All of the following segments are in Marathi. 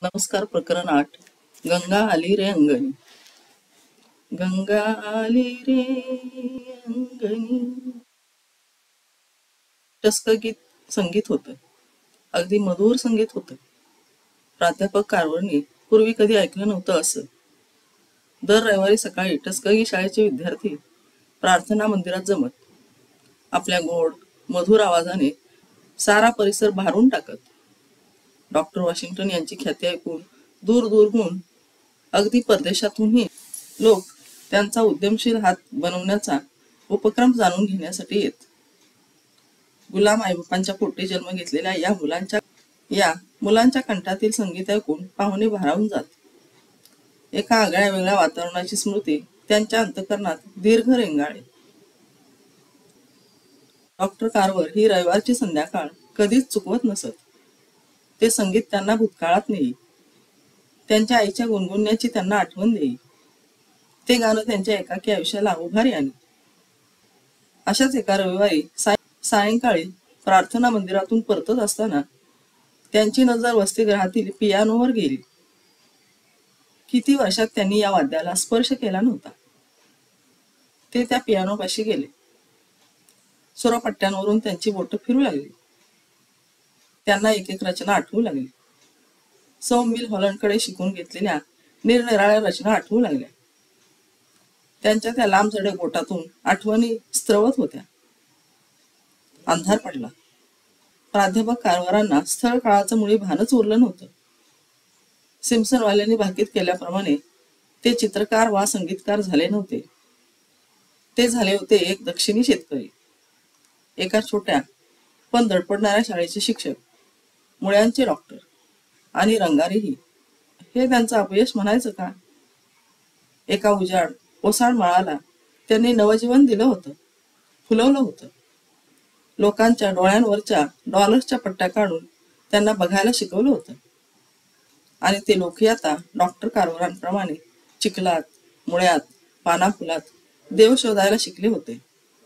नमस्कार. प्रकरण 8. गंगा आली रे अंगणी. गंगा आली रे अंगणी. टसकगीत संगीत होतं. अगदी मधुर संगीत होतं. प्राध्यापक कारवरनी पूर्वी कधी ऐकलं नव्हतं असं. दर रविवारी सकाळी टसकगी शाळेचे विद्यार्थी प्रार्थना मंदिरात जमत. आपल्या गोड मधुर आवाजाने सारा परिसर भारून टाकत. डॉक्टर वॉशिंग्टन यांची ख्याती ऐकून दूर दूरहून अगदी परदेशातूनही लोक त्यांचा उद्यमशील हात बनवण्याचा उपक्रम जाणून घेण्यासाठी येत. गुलाम आईबापांच्या पोटी जन्म घेतलेल्या या मुलांच्या कंठातील संगीत ऐकून पाहुणे भारावून जात. एका आगळ्या वेगळ्या वातावरणाची स्मृती त्यांच्या अंतःकरणात दीर्घ रेंगाळे. डॉक्टर कारवर ही रविवारची संध्याकाळ कधीच चुकवत नसत. ते संगीत त्यांना भूतकाळात नेई. त्यांच्या आईच्या गुणगुणण्याची त्यांना आठवण देई. ते गाणं त्यांच्या एकाकी आयुष्याला उभारी आली. अशाच एका रविवारी सायंकाळी प्रार्थना मंदिरातून परतत असताना त्यांची नजर वसतिगृहातील पियानोवर गेली. किती वर्षात त्यांनी या वाद्याला स्पर्श केला नव्हता. ते त्या पियानोपाशी गेले. स्वरपट्ट्यांवरून त्यांची बोटं फिरू लागली. त्यांना एक एक रचना आठवू लागली. सौ मिल हॉलंडकडे शिकून घेतलेल्या निरनिराळ्या रचना आठवू लागल्या. त्यांच्या त्या लांबसडक बोटातून आठवणी स्त्रवत होत्या. अंधार पडला. प्राध्यापक कारवारांना स्थळ काळाचं मुळी भानच उरलं नव्हतं. सिम्पसनवाल्यांनी भाकीत केल्याप्रमाणे ते चित्रकार वा संगीतकार झाले नव्हते. ते झाले होते एक दक्षिणी शेतकरी, एका छोट्या पण धडपडणाऱ्या शाळेचे शिक्षक, मुळ्यांचे डॉक्टर आणि रंगारीही. हे त्यांचं अपयश म्हणायचं का? एका उजाड ओसाड माळाला त्यांनी नवजीवन दिलं होतं, फुलवलं होतं. लोकांच्या डोळ्यांवरच्या डॉलर्सच्या पट्ट्या काढून त्यांना बघायला शिकवलं होतं. आणि ते लोकही आता डॉक्टर कारवारांप्रमाणे चिखलात, मुळ्यात, पानाफुलात देव शोधायला शिकले होते.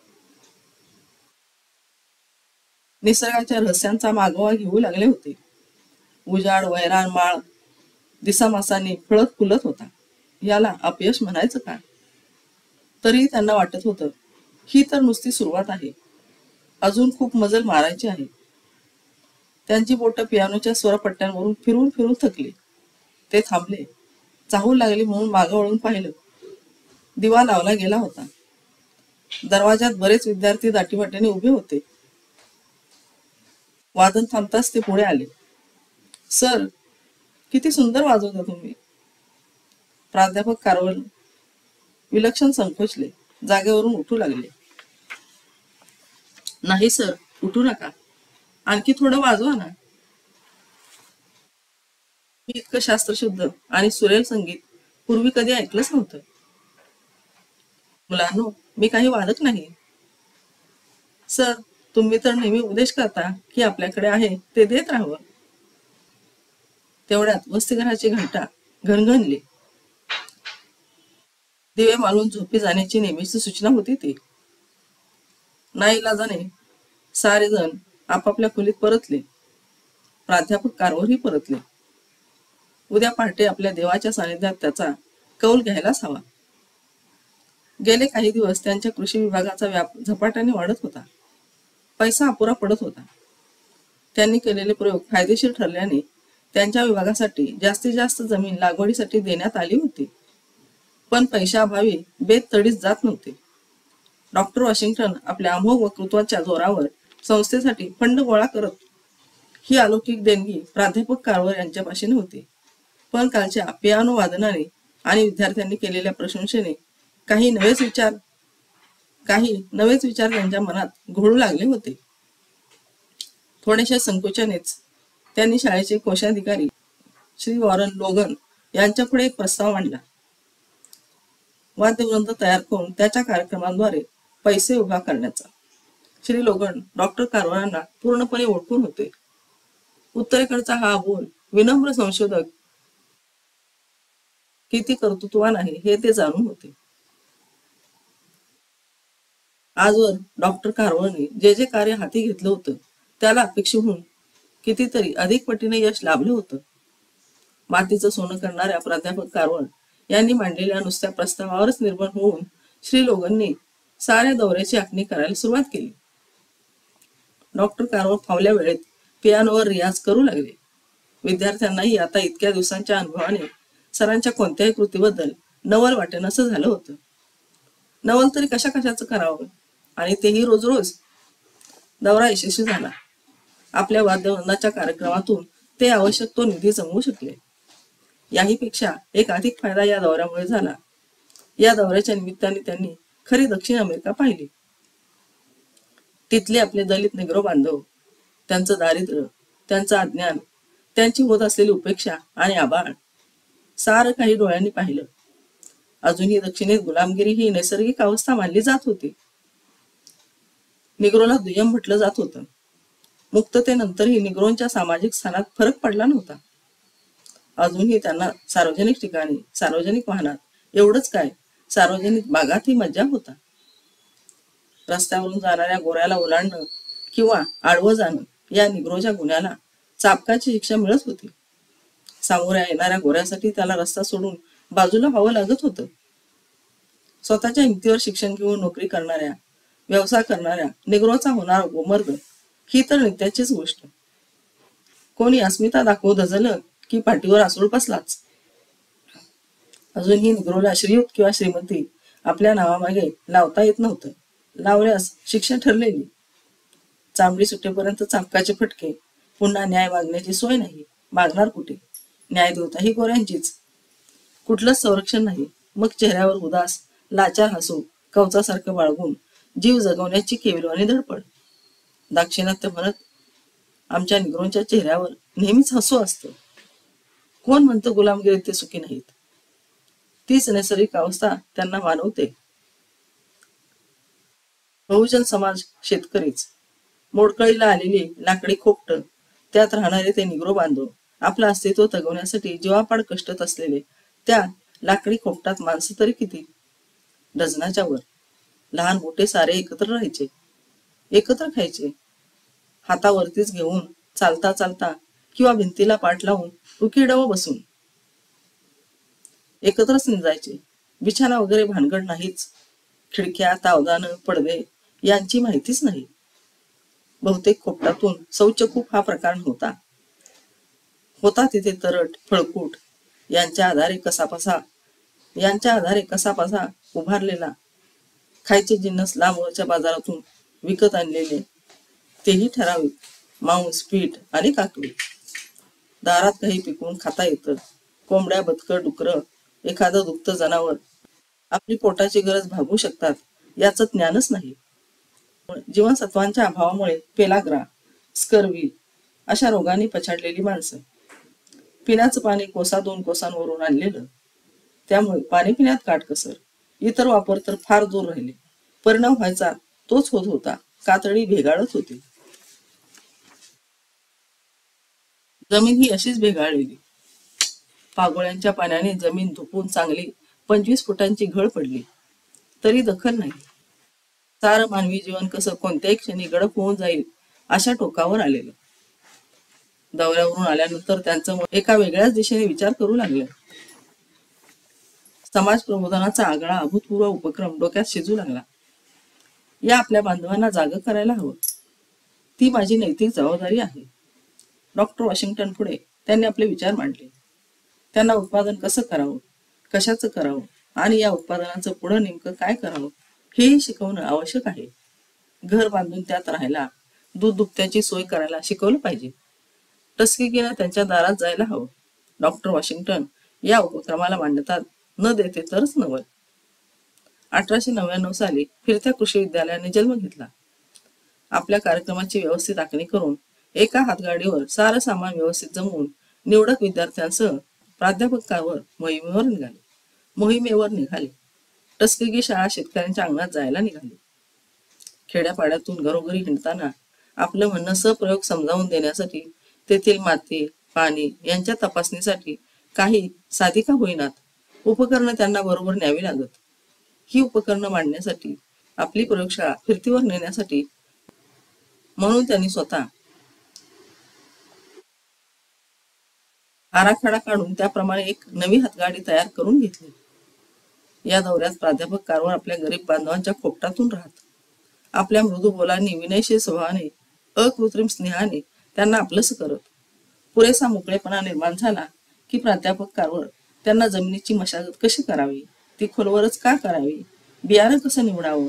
निसर्गाच्या रहस्यांचा मागोवा घेऊ लागले होते. उजाड वैराण माळ दिसामासांनी फळत फुलत होता. याला अपयश म्हणायचं का? तरीही त्यांना वाटत होतं, ही तर नुसती सुरुवात आहे. अजून खूप मजल मारायची आहे. त्यांची बोटं पियानोच्या स्वरपट्ट्यांवरून फिरून फिरून थकली. ते थांबले. चाहू लागली म्हणून मागं वळून पाहिलं. दिवा लावला गेला होता. दरवाजात बरेच विद्यार्थी दाटीवाटीने उभे होते. वादन थांबताच ते पुढे आले. सर, किती सुंदर वाजवता तुम्ही. प्राध्यापक कारवल विलक्षण संकोचले. जागेवरून उठू लागले. नाही सर, उठू नका. आणखी थोडं वाजवा ना. मी इतकं शास्त्रशुद्ध आणि सुरेल संगीत पूर्वी कधी ऐकलंच नव्हतं. मुलांनो, मी काही वादक नाही. सर, तुम्ही तर नेहमी उपदेश करता की आपल्याकडे आहे ते देत राहावं. तेवढ्यात वसतिगृहाची घंटा घणघणली. दिवे मालून झोपी जाण्याची नेहमीची सूचना होती ती. नाईलाजाने सारे जण आपापल्या खोलीत परतले. प्राध्यापक कारवरही परतले. उद्या पहाटे आपल्या देवाच्या सानिध्यात त्याचा कौल घ्यायलाच हवा. गेले काही दिवस त्यांच्या कृषी विभागाचा व्याप झपाट्याने वाढत होता. पैसा अपुरा पडत होता. त्यांनी केलेले प्रयोग फायदेशीर ठरल्याने त्यांच्या विभागासाठी जास्तीत जास्त जमीन लागवडीसाठी देण्यात आली होती. पण पैशाअभावी बेत तडीच जात नव्हते. डॉक्टर वॉशिंग्टन आपल्या अमोघ वक्तृत्वाच्या जोरावर संस्थेसाठी फंड गोळा करत. ही अलौकिक देणगी प्राध्यापक कारवर यांच्यापाशी नव्हती. पण कालच्या पियानो वादनाने आणि विद्यार्थ्यांनी केलेल्या प्रशंसेने काही नवेच विचार त्यांच्या मनात घोळू लागले होते. थोड्याशा संकोचानेच त्यांनी शाळेचे कोषाधिकारी श्री वॉरन लोगन यांच्यापुढे एक प्रस्ताव मांडला. वाद्यवृंद तयार करून त्याच्या कार्यक्रमांद्वारे पैसे उभा करण्याचा. श्री लोगन डॉक्टर कारवारांना पूर्णपणे ओळखून होते. उत्तरेकडचा हा अबोल विनम्र संशोधक किती कर्तृत्ववान आहे हे ते जाणून होते. आजवर डॉक्टर कारवरने जे कार्य हाती घेतलं होतं त्याला अपेक्षेहून कितीतरी अधिक पटीने यश लाभलं होतं. मातीचं सोनं करणाऱ्या प्राध्यापक कारवण यांनी मांडलेल्या नुसत्या प्रस्तावावरच निर्भर होऊन श्री लोगननी साऱ्या दौऱ्याची आखणी करायला सुरुवात केली. डॉक्टर कारवण फावल्या वेळेत पियानोवर रियाज करू लागले. विद्यार्थ्यांनाही आता इतक्या दिवसांच्या अनुभवाने सरांच्या कोणत्याही कृतीबद्दल नवल वाटेनसं झालं होतं. नवल तरी कशा कशाचं करावं, आणि तेही रोज रोज. दौरा यशस्वी झाला. आपल्या वाद्यवृंदाच्या कार्यक्रमातून ते आवश्यक तो निधी जमवू शकले. याहीपेक्षा एक अधिक फायदा या दौऱ्यामुळे झाला. या दौऱ्याच्या निमित्ताने त्यांनी खरी दक्षिण अमेरिका पाहिली. तिथले आपले दलित निग्रो बांधव, त्यांचं दारिद्र्य, त्यांचं अज्ञान, त्यांची होत असलेली उपेक्षा आणि आबाळ सारं काही डोळ्यांनी पाहिलं. अजूनही दक्षिणेत गुलामगिरी ही नैसर्गिक अवस्था मानली जात होती. निग्रोला दुय्यम म्हटलं जात होतं. मुक्ततेनंतरही निग्रोंच्या सामाजिक स्थानात फरक पडला नव्हता. अजूनही त्यांना सार्वजनिक ठिकाणी, सार्वजनिक वाहनात, एवढंच काय, सार्वजनिक बागातही मज्जा होता. रस्त्यावरून जाणाऱ्या गोऱ्याला ओलांडणं किंवा आडवं जाणं या निग्रोच्या गुन्ह्याला चापकाची शिक्षा मिळत होती. सामोऱ्या येणाऱ्या गोऱ्यासाठी त्याला रस्ता सोडून बाजूला व्हावं लागत होतं. स्वतःच्या हिमतीवर शिक्षण घेऊन नोकरी करणाऱ्या, व्यवसाय करणाऱ्या निग्रोचा होणारा गोमर्द ही तर नित्याचीच गोष्ट. कोणी अस्मिता दाखवू धजलं की पाठीवर आसूळ बसलाच. अजूनही निग्रोला श्रीयुत किंवा श्रीमती आपल्या नावामागे लावता येत नव्हतं. लावल्यास शिक्षा ठरलेली. चांबडी सुटेपर्यंत चापकाचे फटके. पुन्हा न्याय मागण्याची सोय नाही. मागणार कुठे? न्यायदेवता ही गोऱ्यांचीच. कुठलंच संरक्षण नाही. मग चेहऱ्यावर उदास, लाचार हसू कवचासारखं बाळगून जीव जगवण्याची केविलवाणी धडपड. दाक्षिणात्य म्हणत, आमच्या निग्रोंच्या चेहऱ्यावर नेहमीच हसू असतं. कोण म्हणतं गुलामगिरीत ते सुखी नाहीत? तीच नैसर्गिक अवस्था त्यांना मानवते. बहुजन समाज शेतकरीच. मोडकळीला आलेली लाकडी खोपट, त्यात राहणारे ते निग्रो बांधव, आपलं अस्तित्व तगवण्यासाठी जीवापाड कष्टत असलेले त्या लाकडी खोपटात माणसं तरी किती? डझनाच्या वर. लहान मोठे सारे एकत्र राहायचे, एकत्र खायचे. हातावरतीच घेऊन चालता चालता किंवा भिंतीला पाठ लावून उकिडव बसून एकत्रच निजायचे. बिछाना वगैरे भानगड नाहीच. खिडक्या, तावदानं, पडदे यांची माहितीच नाही. बहुतेक खोपटातून शौचकूप हा प्रकार नव्हता. होता तिथे तरट, फळकूट यांच्या आधारे कसापसा उभारलेला. खायचे जिन्नस लांबवरच्या बाजारातून विकत आणलेले, तेही ठराविक. मांस, पीठ आणि काकडी. दारात काही पिकवून खाता येतं. कोंबड्या, बदकं, डुकरं, एखादं दुभतं जनावर आपली पोटाची गरज भागवू शकतात याचं ज्ञानच नाही. जीवनसत्वांच्या अभावामुळे पेलाग्रा, स्कर्वी अशा रोगांनी पछाडलेली माणसं. पिण्याचं पाणी कोसा 2 कोसांवरून आणलेलं. त्यामुळे पाणी पिण्यात काटकसर. इतर वापर तर फार दूर राहिले. परिणाम व्हायचा तोच होत होता. कातडी भेगाळत होती. जमीन ही अशीच भेगाळलेली. पागोळ्यांच्या पाण्याने जमीन धुपून चांगली 25 फुटांची घळ पडली, तरी दखल नाही. सारं मानवी जीवन कसं कोणत्याही क्षणी गडप होऊन जाईल अशा टोकावर आलेलं. दौऱ्यावरून आल्यानंतर त्यांचं मन एका वेगळ्याच दिशेने विचार करू लागलं. समाज प्रबोधनाचा आगळा अभूतपूर्व उपक्रम डोक्यात शिजू लागला. या आपल्या बांधवांना जागं करायला हवं. ती माझी नैतिक जबाबदारी आहे. डॉक्टर वॉशिंग्टन पुढे त्यांनी आपले विचार मांडले. त्यांना उत्पादन कसं करावं, कशाचं करावं आणि या उत्पादनाचं पुढं नेमकं काय करावं हेही शिकवणं आवश्यक आहे. घर बांधून त्यात राहायला, दूध दुभत्याची सोय करायला शिकवलं पाहिजे. टसकिकीनं त्यांच्या दारात जायला हवं. डॉक्टर वॉशिंग्टन या उपक्रमाला मान्यता न देते तरच नवल. 1899 साली फिरत्या कृषी विद्यालयाने जन्म घेतला. आपल्या कार्यक्रमाची व्यवस्थित आखणी करून एका हातगाडीवर सारं सामान व्यवस्थित जमवून निवडक विद्यार्थ्यांसह प्राध्यापक कारवण मोहिमेवर निघाले. टसकिगी शाळा शेतकऱ्यांच्या अंगणात जायला निघाली. खेड्यापाड्यातून घरोघरी हिंडताना आपलं म्हणणं सप्रयोग समजावून देण्यासाठी तेथील माती, पाणी यांच्या तपासणीसाठी काही साधी का होईनात उपकरणं त्यांना बरोबर न्यावी लागत. ही उपकरणं मांडण्यासाठी, आपली प्रयोगशाळा फिरतीवर नेण्यासाठी म्हणून त्यांनी स्वतः आराखडा काढून त्याप्रमाणे एक नवी हातगाडी तयार करून घेतली. या दौऱ्यात प्राध्यापक कारवर आपल्या गरीब बांधवांच्या खोपटातून राहत. आपल्या मृदू बोलांनी, विनयशील स्वभावाने, अकृत्रिम स्नेहाने त्यांना आपलंसं करत. पुरेसा मोकळेपणा निर्माण झाला की प्राध्यापक कारवर त्यांना जमिनीची मशागत कशी करावी, ती खोलवरच का करावी, बियाणं कसं निवडावं,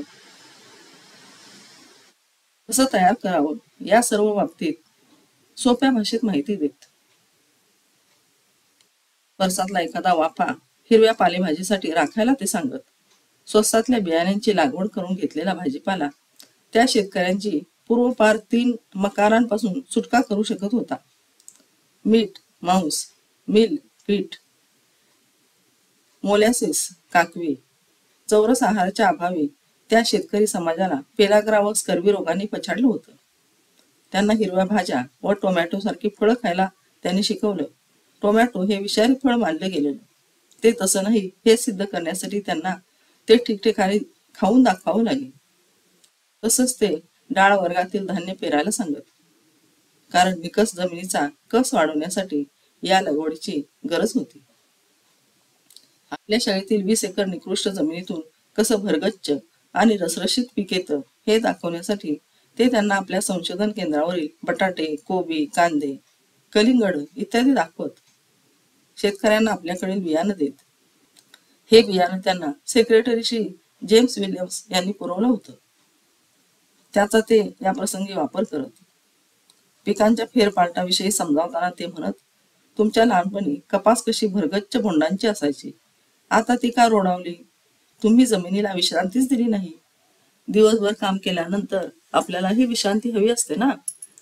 कसं तयार करावं, या सर्व बाबतीत सोप्या भाषेत माहिती देत. वर्षातला एखादा वाफा हिरव्या पालेभाजीसाठी राखायला ते सांगत. स्वस्तातल्या बियाण्यांची लागवड करून घेतलेला भाजीपाला त्या शेतकऱ्यांची पूर्वपार 3 मकारांपासून सुटका करू शकत होता. मीठ, मांस, मिल, पीठ, मोलॅसिस, काकवी, चौरस आहाराच्या अभावी त्या शेतकरी समाजाला पेलाग्रा व स्कर्वी रोगांनी पछाडलं होतं. त्यांना हिरव्या भाज्या व टोमॅटो सारखी फळं खायला त्यांनी शिकवलं. टोमॅटो हे विषारी फळ मानलं गेलेलं. ते तसं नाही हे सिद्ध करण्यासाठी त्यांना ते ठिकठिकाणी खाऊन दाखवावं लागेल. तसंच ते डाळ वर्गातील धान्य पेरायला सांगत. कारण निकस जमिनीचा कस वाढवण्यासाठी या लागवडीची गरज होती. आपल्या शाळेतील 20 एकर निकृष्ट जमिनीतून कसं भरगच्च आणि रसरशीत पीक येतं हे दाखवण्यासाठी ते त्यांना आपल्या संशोधन केंद्रावरील बटाटे, कोबी, कांदे, कलिंगड इत्यादी दाखवत. शेतकऱ्यांना आपल्याकडील बियाणं देत. हे बियाणं त्यांना सेक्रेटरी श्री जेम्स विल्यम्स यांनी पुरवलं होतं. त्याचा ते या प्रसंगी वापर करत. पिकांच्या फेरपालटाविषयी समजावताना ते म्हणत, तुमच्या लहानपणी कपास कशी भरगच्च बोंडांची असायची, आता ती का रोडावली? तुम्ही जमिनीला विश्रांतीच दिली नाही. दिवसभर काम केल्यानंतर आपल्यालाही विश्रांती हवी असते ना.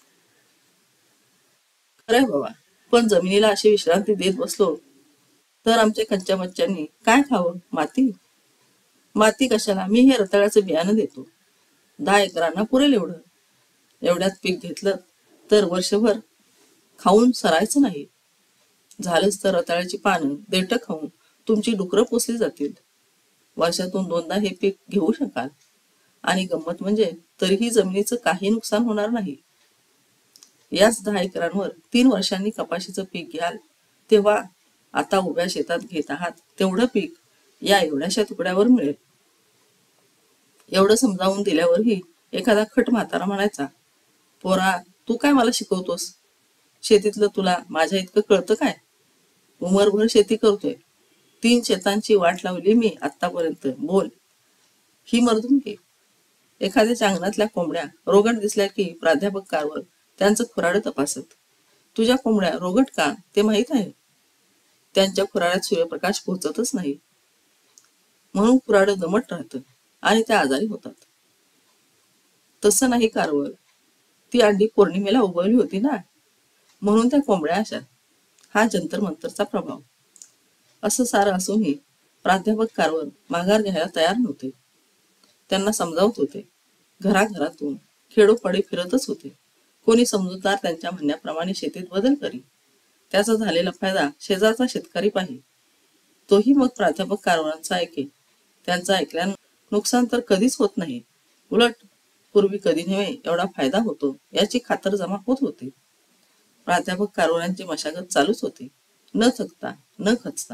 खरंय बाबा, पण जमिनीला अशी विश्रांती देत बसलो तर आमच्या कच्च्या बच्च्यांनी काय खावं? माती? माती कशाला? मी हे रताळ्याचं बियाणं देतो. 10 एकरांना पुरेल एवढं. एवढ्यात पीक घेतलं तर वर्षभर खाऊन सरायचं नाही. झालंच तर रताळ्याची पानं देठ खाऊन तुमची डुकरं पोसली जातील. वर्षातून 2दा हे पीक घेऊ शकाल. आणि गंमत म्हणजे तरीही जमिनीचं काही नुकसान होणार नाही. याच 10 एकरांवर 3 वर्षांनी कपाशीचं पीक घ्याल तेव्हा आता उभ्या शेतात घेत आहात तेवढं पीक या एवढ्याशा तुकड्यावर मिळेल. एवढं समजावून दिल्यावरही एखादा खट म्हातारा म्हणायचा, पोरा तू काय मला शिकवतोस? शेतीतलं तुला माझ्या इतकं कळतं काय? उमरभर शेती करतोय. 3 शेतांची वाट लावली मी आतापर्यंत. बोल. ही मर्दुमकी. एखाद्याच्या अंगणातल्या कोंबड्या रोगट दिसल्या की प्राध्यापक कारवर त्यांचं खुराडं तपासत. तुझ्या कोंबड्या रोगट का ते माहीत आहे? त्यांच्या खुराड्यात सूर्यप्रकाश पोहोचतच नाही, म्हणून खुराडं दमट राहतं आणि त्या आजारी होतात. तसं नाही कारवर, ती अंडी पौर्णिमेला उगवली होती ना, म्हणून त्या कोंबड्या अशा. हा जंतर मंतरचा प्रभाव. असं सारं असूनही प्राध्यापक कारवर माघार घ्यायला तयार नव्हते. त्यांना समजावत होते. घराघरातून खेडोपाडी फिरतच होते. कोणी समजूतदार त्यांच्या म्हणण्याप्रमाणे शेतीत बदल करी. त्याचा झालेला फायदा शेजारचा शेतकरी पाही. तोही मग प्राध्यापक कारवारांचा ऐके. त्यांचा ऐकल्यानं नुकसान तर कधीच होत नाही. उलट पूर्वी कधी नव्हे एवढा फायदा होतो याची खातरजमा होत होती. प्राध्यापक कारवारांची मशागत चालूच होती, न थकता न खचता.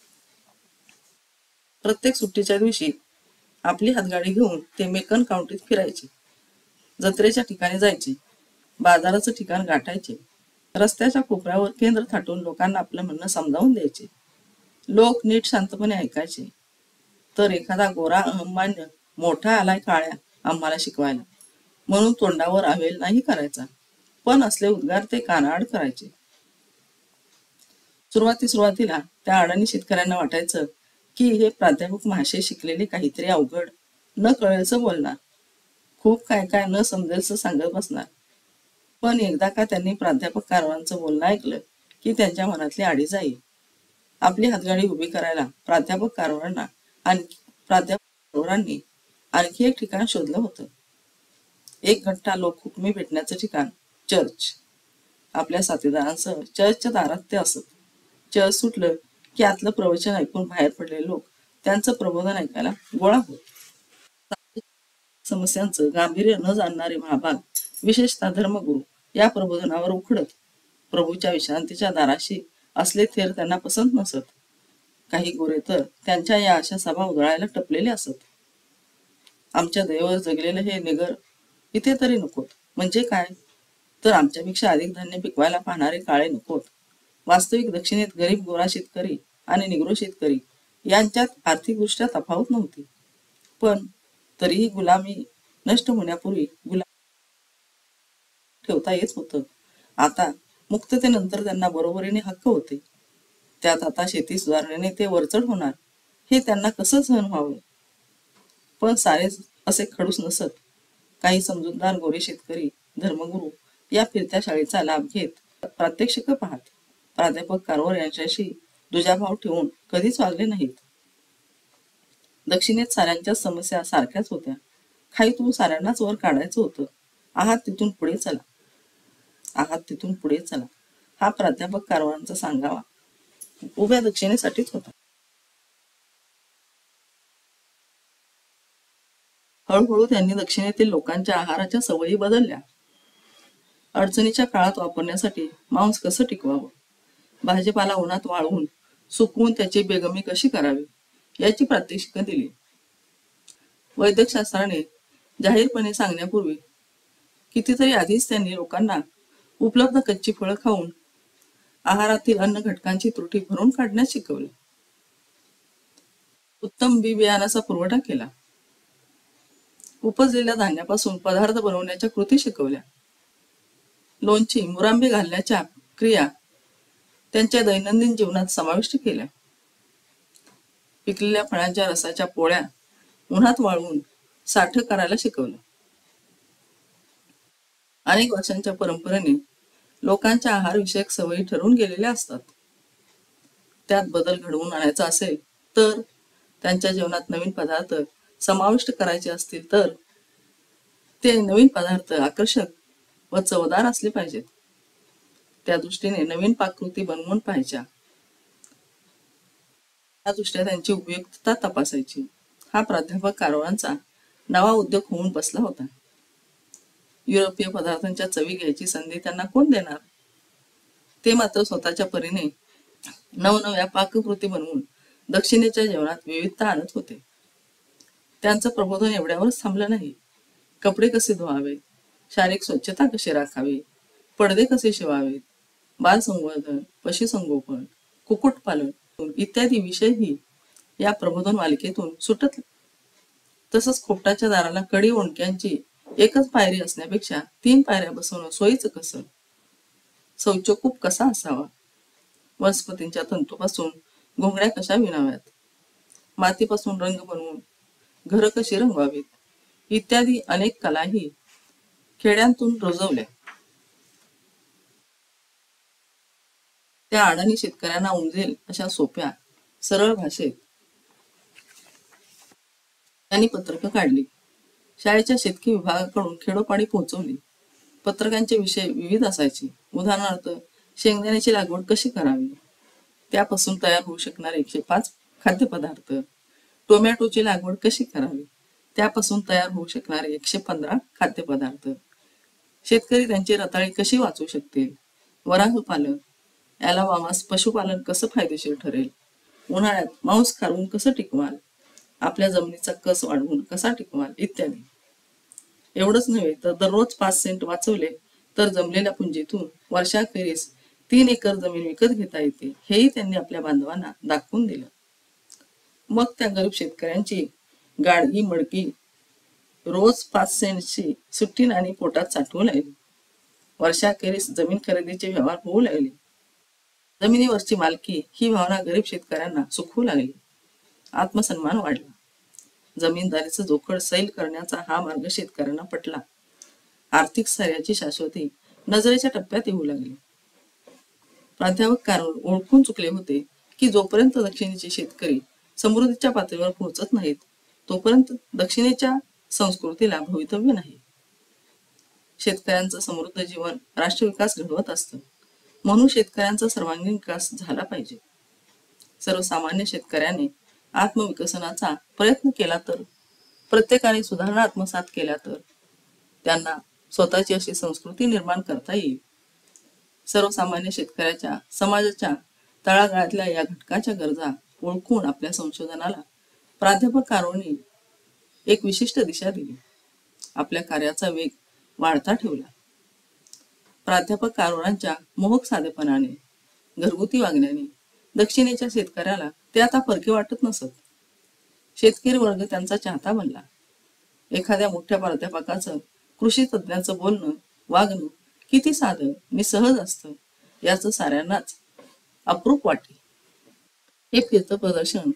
प्रत्येक सुट्टीच्या दिवशी आपली हातगाडी घेऊन ते मेकन काउंटीत फिरायचे. जत्रेच्या ठिकाणी जायचे. बाजाराचं ठिकाण गाठायचे. रस्त्याच्या कोपऱ्यावर केंद्र थाटून लोकांना आपलं म्हणणं समजावून द्यायचे. लोक नीट शांतपणे ऐकायचे. तर एखादा गोरा अहंमान्य मोठा आलाय काळ्या आम्हाला शिकवायला म्हणून तोंडावर आवेल नाही करायचा, पण असले उद्गार ते कानाआड करायचे. सुरुवातीला त्या अडाणी शेतकऱ्यांना वाटायचं की हे प्राध्यापक महाशय शिकलेले काहीतरी अवघड न कळेलचं बोलणार, खूप काय काय न समजेलचं सांगत बसणार. पण एकदा का त्यांनी प्राध्यापक कारवारांचं बोलणं ऐकलं की त्यांच्या मनातली आडी जाई. आपली हातगाडी उभी करायला प्राध्यापक कारवारांना कारवारांनी आणखी एक ठिकाण शोधलं होतं. एक गट्टा लोक हुकमी भेटण्याचं ठिकाण, चर्च. आपल्या साथीदारांसह चर्चच्या दारात ते असत. चर्च सुटलं की आतलं प्रवचन ऐकून बाहेर पडलेले लोक त्यांचं प्रबोधन ऐकायला गोळा होत. समस्यांचं गांभीर्य न जाणणारे महाभाग, विशेषतः धर्मगुरू, या प्रबोधनावर उखडत प्रभूच्या विश्रांतीच्या दाराशी असले थेर त्यांना पसंत नसत. काही गोरे तर त्यांच्या या अशा सभा उधळायला टपलेले असत. आमच्या दैवावर जगलेलं हे निगर इथे तरी नकोत. म्हणजे काय, तर आमच्यापेक्षा अधिक धान्य पिकवायला पाहणारे काळे नकोत. वास्तविक दक्षिणेत गरीब गोरा शेतकरी आणि निग्रो शेतकरी यांच्यात आर्थिकदृष्ट्या तफावत नव्हती. पण तरीही गुलामी नष्ट होण्यापूर्वी गुलाम ठेवता येत होतं. आता मुक्ततेनंतर त्यांना बरोबरीने हक्क होते. त्यात आता शेती सुधारण्याने ते वरचढ होणार हे त्यांना कसं सहन व्हावं. पण सारेच असे खडूस नसत. काही समजूतदार गोरे शेतकरी धर्मगुरू या फिरत्या शाळेचा लाभ घेत प्रात्यक्षिक पाहत प्राध्यापक कारवर यांच्याशी दुजाभाव ठेवून कधीच वागले नाहीत. दक्षिणेत साऱ्यांच्या समस्या सारख्याच होत्या. खाईतून साऱ्यांनाच वर काढायचं होतं. आहात तिथून पुढे चला, आहात तिथून पुढे चला हा प्राध्यापक कारवारांचा सांगावा उभ्या दक्षिणेसाठीच होता. हळूहळू त्यांनी दक्षिणेतील लोकांच्या आहाराच्या सवयी बदलल्या. अडचणीच्या काळात वापरण्यासाठी मांस कसं टिकवावं, भाजीपाला उन्हात वाळवून सुकवून त्याची बेगमी कशी करावी याची प्रात्यक्षिकं दिली. वैद्यकशास्त्राने जाहीरपणे सांगण्यापूर्वी कितीतरी आधीच त्यांनी लोकांना उपलब्ध कच्ची फळं खाऊन आहारातील अन्न घटकांची त्रुटी भरून काढण्यास शिकवले. उत्तम बी बियाणाचा पुरवठा केला. उपजलेल्या धान्यापासून पदार्थ बनवण्याच्या कृती शिकवल्या. लोणची मुरांबे घालण्याच्या क्रिया त्यांच्या दैनंदिन जीवनात समाविष्ट केल्या. पिकलेल्या फळांच्या रसाच्या पोळ्या उन्हात वाळवून साठं करायला शिकवलं. अनेक वर्षांच्या परंपरेने लोकांच्या आहारविषयक सवयी ठरवून गेलेल्या असतात. त्यात बदल घडवून आणायचा असेल तर, त्यांच्या जीवनात नवीन पदार्थ समाविष्ट करायचे असतील तर ते नवीन पदार्थ आकर्षक व चवदार असले पाहिजेत. त्या दृष्टीने नवीन पाककृती बनवून पाहायच्या. त्या दृष्ट्या त्यांची उपयुक्तता तपासायची. हा प्राध्यापक कारवारांचा नवा उद्योग होऊन बसला होता. युरोपीय पदार्थांच्या चवी घ्यायची संधी त्यांना कोण देणार. ते मात्र स्वतःच्या परीने नवनव्या पाककृती बनवून दक्षिणेच्या जेवणात विविधता आणत होते. त्यांचं प्रबोधन एवढ्यावरच थांबलं नाही. कपडे कसे धुवावेत, शारीरिक स्वच्छता कशी राखावी, पडदे कसे शिवावेत, बालसंवर्धन, पशुसंगोपन, कुक्कुटपालन इत्यादी विषयही या प्रबोधन मालिकेतून सुटत. तसंच खोपटाच्या दाराला कडी ओंडक्यांची एकच पायरी असण्यापेक्षा 3 पायऱ्या बसवणं सोयीचं कसं, शौचकूप कसा असावा, वनस्पतींच्या तंतूपासून घोंगड्या कशा विणाव्यात, मातीपासून रंग बनवून घरं कशी रंगवावीत इत्यादी अनेक कलाही खेड्यांतून रुजवल्या. त्या अडाणी शेतकऱ्यांना उमजेल अशा सोप्या सरळ भाषेत त्यांनी पत्रकं काढली. शाळेच्या शेतकी विभागाकडून खेडोपाडी पोहोचवली. पत्रकांचे विषय विविध असायचे. उदाहरणार्थ, शेंगदाण्याची लागवड कशी करावी, त्यापासून तयार होऊ शकणारे 105 खाद्यपदार्थ, टोमॅटोची लागवड कशी करावी, त्यापासून तयार होऊ शकणारे 115 खाद्यपदार्थ, शेतकरी त्यांची रताळी कशी वाचवू शकतील, वराह पालन, ॲलाबामास पशुपालन कसं फायदेशीर ठरेल, उन्हाळ्यात मांस खारवून कसं टिकवाल, आपल्या जमिनीचा कस वाढवून कसा टिकवाल इत्यादी. एवढंच नव्हे तर दररोज 5 सेंट वाचवले तर जमलेल्या पुंजीतून वर्षाखेरीस 3 एकर जमीन विकत घेता येते हेही त्यांनी आपल्या बांधवांना दाखवून दिलं. मग त्या गरीब शेतकऱ्यांची गाडगी मडकी रोज 5 सेंटची सुट्टी नाणी पोटात साठवू लागली. वर्षाखेरीस जमीन खरेदीचे व्यवहार होऊ लागले. जमिनीवरची मालकी ही भावना गरीब शेतकऱ्यांना सुखवू लागली. आत्मसन्मान वाढला. जमीनदारीचं जोखड सैल करण्याचा हा मार्ग शेतकऱ्यांना पटला. आर्थिक स्थैर्याची शाश्वती नजरेच्या टप्प्यात येऊ लागली. प्राध्यापक कारवर ओळखून चुकले होते की जोपर्यंत दक्षिणेचे शेतकरी समृद्धीच्या पातळीवर पोहोचत नाहीत तोपर्यंत दक्षिणेच्या संस्कृतीला भवितव्य नाही. शेतकऱ्यांचं समृद्ध जीवन राष्ट्रविकास घडवत असतं. म्हणून शेतकऱ्यांचा सर्वांगीण विकास झाला पाहिजे. सर्वसामान्य शेतकऱ्याने आत्मविकसनाचा प्रयत्न केला तर, प्रत्येकाने सुधारणा आत्मसात केल्या तर त्यांना स्वतःची अशी संस्कृती निर्माण करता येईल. सर्वसामान्य शेतकऱ्याच्या समाजाच्या तळागाळातल्या या घटकाच्या गरजा ओळखून आपल्या संशोधनाला प्राध्यापक कारवांनी एक विशिष्ट दिशा दिली. आपल्या कार्याचा वेग वाढता ठेवला. प्राध्यापक कारवारांच्या मोहक साधेपणाने, घरगुती वागण्याने दक्षिणेच्या शेतकऱ्याला ते आता परके वाटत नसत. शेतकरी वर्ग त्यांचा चाहता बनला. एखाद्या मोठ्या प्राध्यापकाचं कृषी तज्ज्ञाचं बोलणं, वागणं किती साधं आणि सहज असतं याचं साऱ्यांनाच अप्रूप वाटे. हे फिरतं प्रदर्शन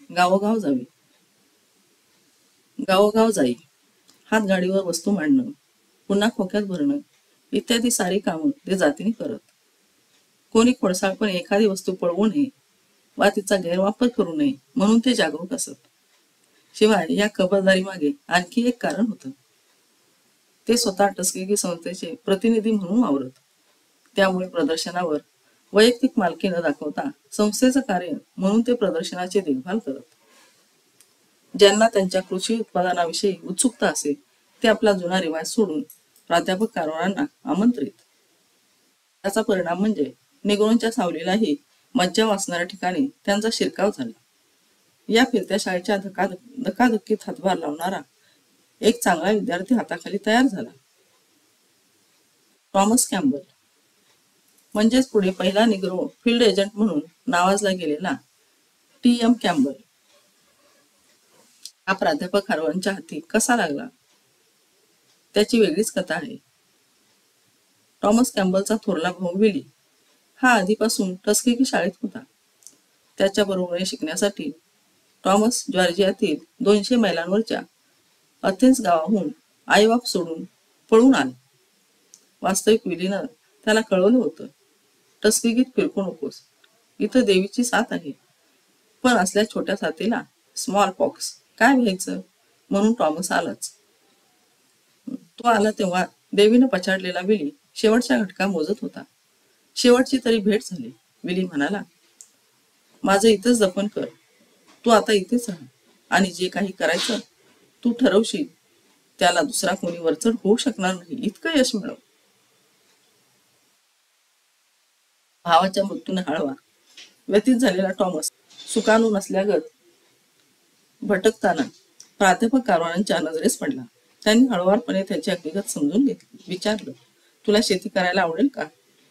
गावोगाव जाई. हातगाडीवर वस्तू मांडणं, पुन्हा खोक्यात भरणं इत्यादी सारी कामं ते जातीने करत. कोणी खोडसाळपणे एखादी वस्तू पळवू नये वा तिचा गैरवापर करू नये म्हणून ते जागरूक असत. शिवाय या खबरदारी मागे आणखी एक कारण होतं. ते स्वतः टस्केगी संस्थेचे प्रतिनिधी म्हणून वावरत. त्यामुळे प्रदर्शनावर वैयक्तिक मालकी न दाखवता संस्थेचं कार्य म्हणून ते प्रदर्शनाची देखभाल करत. ज्यांना त्यांच्या कृषी उत्पादनाविषयी उत्सुकता असे ते आपला जुना रिवाज सोडून प्राध्यापक कारवारांना आमंत्रित. त्याचा परिणाम म्हणजे निग्रोंच्या सावलीलाही मज्जा वाचणाऱ्या ठिकाणी त्यांचा शिरकाव झाला. या फिरत्या शाळेच्या धकाधकीत हातभार लावणारा एक चांगला विद्यार्थी हाताखाली तयार झाला. टॉमस कॅम्बल, म्हणजेच पुढे पहिला निग्रो फील्ड एजंट म्हणून नावाजला गेलेला T.M. कॅम्बल. हा प्राध्यापक कारवारांच्या हाती कसा लागला त्याची वेगळीच कथा आहे. टॉमस कॅम्बलचा थोरला भाऊ विली हा आधीपासून टस्केगी शाळेत होता. त्याच्या बरोबरीने शिकण्यासाठी टॉमस जॉर्जियातील 200 मैलांवरच्या अथेन्स गावाहून आईबाप सोडून पळून आला. वास्तविक विलीनं त्याला कळवलं होतं, टस्केगीत फिरकू नकोस, इथं देवीची साथ आहे. पण असल्या छोट्या साथीला स्मॉल पॉक्स काय व्हायचं म्हणून टॉमस आलाच. तो आला तेव्हा देवीनं पछाडलेला विली शेवटच्या घटका मोजत होता. शेवटची तरी भेट झाली. विली म्हणाला, माझं इथंच दफन कर, तू आता इथेच राहा आणि जे काही करायचं तू ठरवशील त्याला दुसरा कोणी वरचढ होऊ शकणार नाही इतकं यश मिळव. भावाच्या मृत्यूने हळवा व्यतीत झालेला टॉमस सुकाणू नसल्यागत भटकताना प्राध्यापक कारवारांच्या नजरेस पडला. त्यांनी हळुवारपणे त्याची हकीकत समजून घेतली. विचारलं, तुला शेती करायला आवडेल का?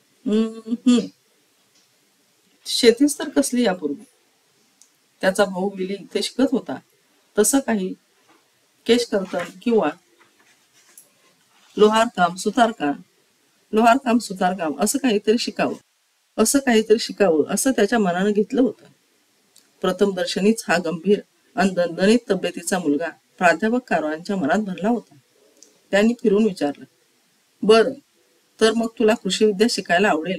शेतीच तर कसली यापूर्वी. त्याचा भाऊ विली इथे शिकत होता तसं काही केश कर्तन किंवा लोहारकाम सुतारकाम असं काहीतरी शिकावं असं त्याच्या मनानं घेतलं होतं. प्रथम दर्शनीच हा गंभीर आणि दणदणीत तब्येतीचा मुलगा प्राध्यापक कारवारांच्या मनात भरला होता. त्यांनी फिरून विचारलं, बरं तर मग तुला कृषीविद्या शिकायला आवडेल?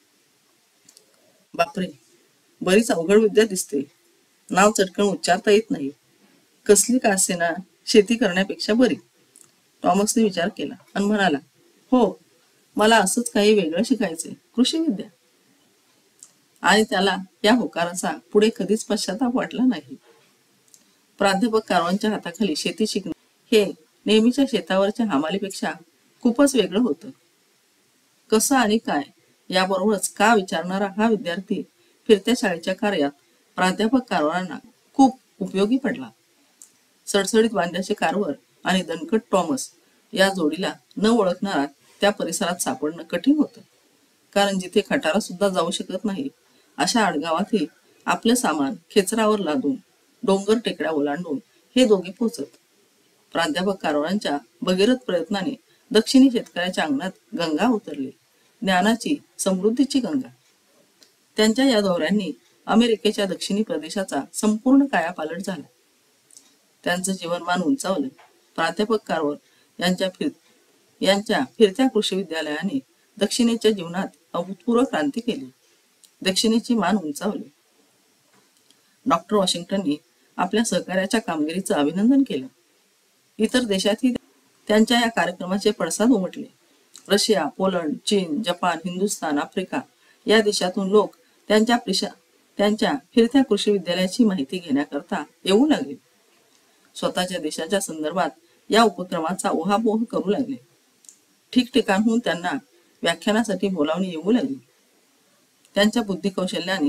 बापरे, बरीच अवघड विद्या दिसते. नाव चटकन उच्चारता येत नाही. कसली का असेना शेती करण्यापेक्षा बरी. टॉमसने विचार केला आणि म्हणाला, हो, मला असंच काही वेगळं शिकायचंय, कृषीविद्या. आणि त्याला या होकाराचा पुढे कधीच पश्चाताप वाटला नाही. प्राध्यापक कारवारांच्या हाताखाली शेती शिकणं हे नेहमीच्या शेतावरच्या हमालीपेक्षा खूपच वेगळं होतं. कसं आणि काय याबरोबरच का विचारणारा हा विद्यार्थी फिरत्या शाळेच्या कार्यात प्राध्यापक कारवारांना खूप उपयोगी पडला. सडसडीत वांद्याचे कारवर आणि दणकट टॉमस या जोडीला न ओळखणारा त्या परिसरात सापडणं कठीण होतं. कारण जिथे खटारा सुद्धा जाऊ शकत नाही अशा आडगावातही आपलं सामान खेचरावर लादून डोंगर टेकड्या ओलांडून हे दोघे पोचत. प्राध्यापक कारवारांच्या भगीरथ प्रयत्नाने दक्षिणी शेतकऱ्याच्या अंगणात गंगा उतरली, ज्ञानाची, समृद्धीची गंगा. त्यांच्या या दौऱ्यांनी अमेरिकेच्या दक्षिणी प्रदेशाचा संपूर्ण कायापालट झाला. त्यांचं जीवनमान उंचावलं. प्राध्यापक कारवार यांच्या फिरत्या कृषी विद्यालयाने दक्षिणेच्या जीवनात अभूतपूर्व क्रांती केली. दक्षिणेची मान उंचावली. डॉक्टर वॉशिंग्टननी आपल्या सहकार्याच्या कामगिरीचं अभिनंदन केलं. इतर देशातही त्यांच्या या कार्यक्रमाचे पडसाद उमटले. रशिया, पोलंड, चीन, जपान, हिंदुस्थान, आफ्रिका या देशातून लोक त्यांच्या फिरत्या कृषी विद्यालयाची माहिती घेण्याकरता येऊ लागले. स्वतःच्या देशाच्या संदर्भात या उपक्रमाचा उहापोह करू लागले. ठिकठिकाणहून त्यांना व्याख्यानासाठी बोलावणी येऊ लागली. त्यांच्या बुद्धिकौशल्याने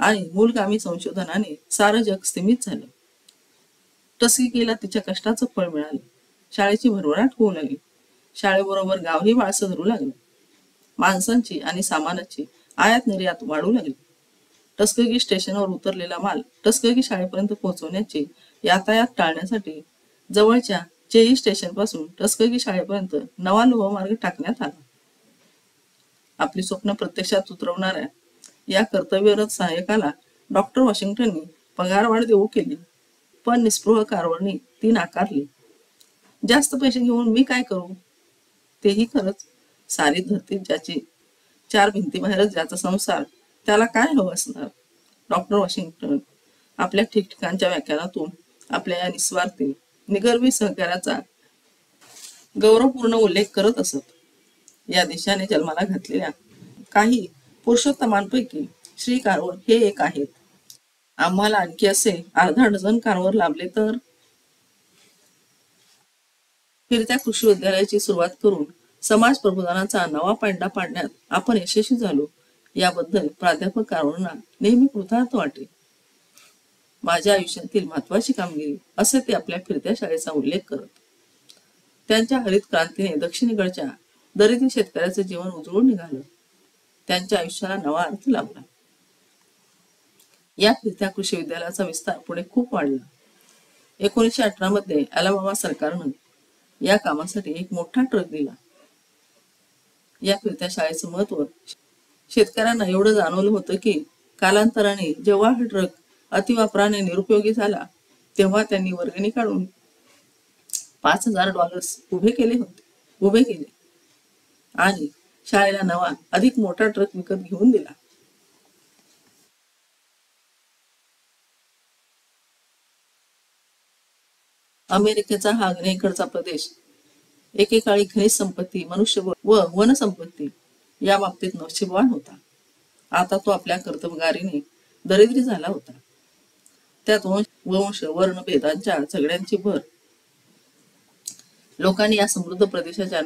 आणि मूलगामी संशोधनाने सारं जग स्थिमित झालं. टस्किकीला तिच्या कष्टाचं फळ मिळालं. शाळेची भरभराट होऊ लागली. शाळेबरोबर गावही वाळसं धरू लागलं. माणसांची आणि सामानाची आयात निर्यात वाढू लागली. टस्कगी स्टेशनवर उतरलेला माल टस्कगी शाळेपर्यंत पोहोचवण्याची यातायात टाळण्यासाठी जवळच्या चेई स्टेशनपासून टस्कगी शाळेपर्यंत नवा लोहमार्ग टाकण्यात आला. आपली स्वप्न प्रत्यक्षात उतरवणाऱ्या या कर्तव्यरत सहाय्यकाला डॉक्टर वॉशिंग्टननी पगारवाढ देऊ केली, पण निस्पृह कारभारनी ती नाकारली. जास्त पैसे घेऊन मी काय करू? तेही खरंच. सारी धरती ज्याची, चार भिंतीबाहेरच ज्याचा संसार, त्याला काय हवं असणार? डॉक्टर वॉशिंग्टन आपल्या ठिकठिकाणच्या व्याख्यानातून आपल्या या निस्वार्थी निगर्वी सहकार्याचा गौरवपूर्ण उल्लेख करत असत. या देशाने जन्माला घातलेल्या काही पुरुषोत्तमांपैकी श्री कारवर हे एक आहेत. आम्हाला आणखी असे अर्धा डझन कारवर लाभले तर. फिरत्या कृषी विद्यालयाची सुरुवात करून समाज प्रबोधनाचा नवा पांडा पाडण्यात आपण यशस्वी झालो, याबद्दल प्राध्यापक कारवरना नेहमी कृतार्थ वाटे. माझ्या आयुष्यातील महत्वाची कामगिरी, असे ते आपल्या फिरत्या शाळेचा उल्लेख करत. त्यांच्या हरित क्रांतीने दक्षिणेकडच्या दरिद्री शेतकऱ्याचे जीवन उजळून निघालं. त्यांच्या आयुष्याला नवा अर्थ लाभला. या फिरत्या कृषी विद्यालयाचा विस्तार पुढे खूप वाढला. 1918 मध्ये अलाबामा सरकारनं या कामासाठी एक मोठा ट्रक दिला. या फिरत्या शाळेचं महत्व शेतकऱ्यांना एवढं जाणवलं होतं की कालांतराने जेव्हा हा ट्रक अतिवापराने निरुपयोगी झाला, तेव्हा त्यांनी वर्गणी काढून $5,000 उभे केले आणि शाळेला नवा अधिक मोठा ट्रक विकत घेऊन दिला. अमेरिकेचा हा आग्नेयेकडचा प्रदेश एकेकाळी खनिज संपत्ती, मनुष्यबळ व वनसंपत्ती या बाबतीत नशिबवान होता. आता तो आपल्या कर्तबगारीने दरिद्री झाला होता. त्यात वंश वर्ण भेदांच्या झगड्यांची भर. लोकांनी या समृद्ध प्रदेशाच्या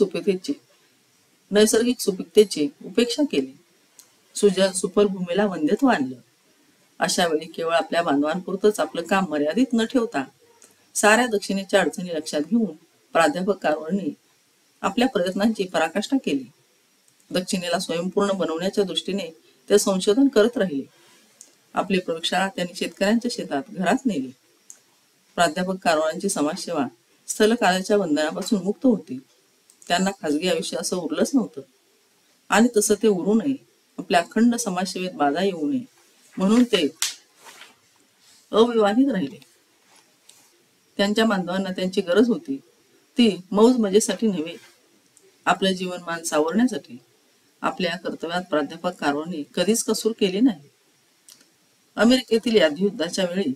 नैसर्गिक सुपीकतेची उपेक्षा केली. सुजल सुफल भूमीला वंध्यत्व आणलं. अशा वेळी केवळ आपल्या बांधवांपुरतच आपलं काम मर्यादित न ठेवता साऱ्या दक्षिणेच्या अडचणी लक्षात घेऊन प्राध्यापक कारवरनी आपल्या प्रयत्नांची पराकाष्ठा केली. दक्षिणेला स्वयंपूर्ण बनवण्याच्या दृष्टीने ते संशोधन करत राहिले. आपली प्रयोगशाळा त्यांनी शेतकऱ्यांच्या शेतात घरात नेली. प्राध्यापक कारवारांची समाजसेवा स्थलकालाच्या बंधनापासून मुक्त होती. त्यांना खाजगी आयुष्य असं उरलंच नव्हतं, आणि तसं ते उरू नये, आपल्या अखंड समाजसेवेत बाधा येऊ नये म्हणून ते अविवाहित राहिले. त्यांच्या बांधवांना त्यांची गरज होती, ती मौज मजेसाठी नव्हे, आपलं जीवनमान सावरण्यासाठी. आपल्या कर्तव्यात प्राध्यापक कारवारनी कधीच कसूर केली नाही. अमेरिकेतील यादी युद्धाच्या वेळी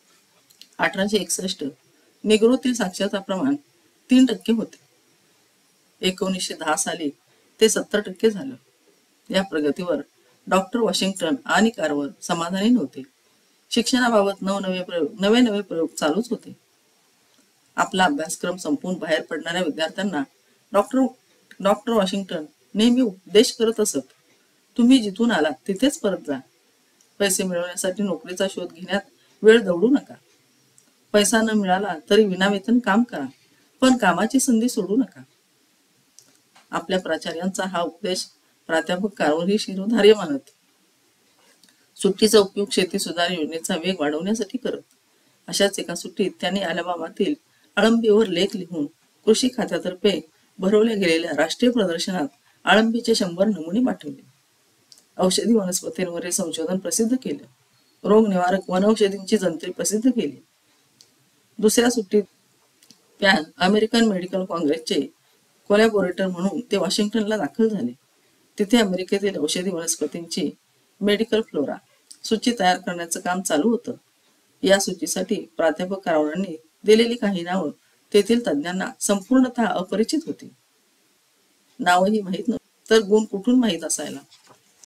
1861 निग्रोतील साक्षरता प्रमाण 3% होते. 1910 साली ते 70% झालं. या प्रगतीवर डॉक्टर वॉशिंग्टन आणि कारवर समाधानी नव्हते. शिक्षणाबाबत नवे प्रयोग चालूच होते. आपला अभ्यासक्रम संपवून बाहेर पडणाऱ्या विद्यार्थ्यांना डॉक्टर वॉशिंग्टन नेहमी उपदेश करत असत. तुम्ही जिथून आलात तिथेच परत जा. पैसे मिळवण्यासाठी नोकरीचा शोध घेण्यात वेळ दवडू नका. पैसा न मिळाला तरी विनावेतन काम करा, पण कामाची संधी सोडू नका. आपल्या प्राचार्यांचा हा उपदेश प्राध्यापक कारवरही शिरोधार्य मानत. सुट्टीचा उपयोग शेती सुधार योजनेचा वेग वाढवण्यासाठी करत. अशाच एका सुट्टीत त्यांनी अलाबामातील अळंबीवर लेख लिहून कृषी खात्यातर्फे भरवल्या गेलेल्या राष्ट्रीय प्रदर्शनात अळंबीचे 100 नमुने पाठवले. औषधी वनस्पतींवर संशोधन प्रसिद्ध केलं. रोग निवारक वनौषधींची जंत्री प्रसिद्ध केली. दुसऱ्या सुट्टीत पॅन अमेरिकन मेडिकल काँग्रेसचे कोलॅबोरेटर म्हणून ते वॉशिंग्टनला दाखल झाले. तिथे अमेरिकेतील औषधी वनस्पतींची मेडिकल फ्लोरा सूची तयार करण्याचं काम चालू होतं. या सूचीसाठी प्राध्यापक कारवरांनी दिलेली काही नावं तेथील तज्ज्ञांना संपूर्णतः अपरिचित होती. नावही माहीत नव्हती, तर गुण कुठून माहीत असायला.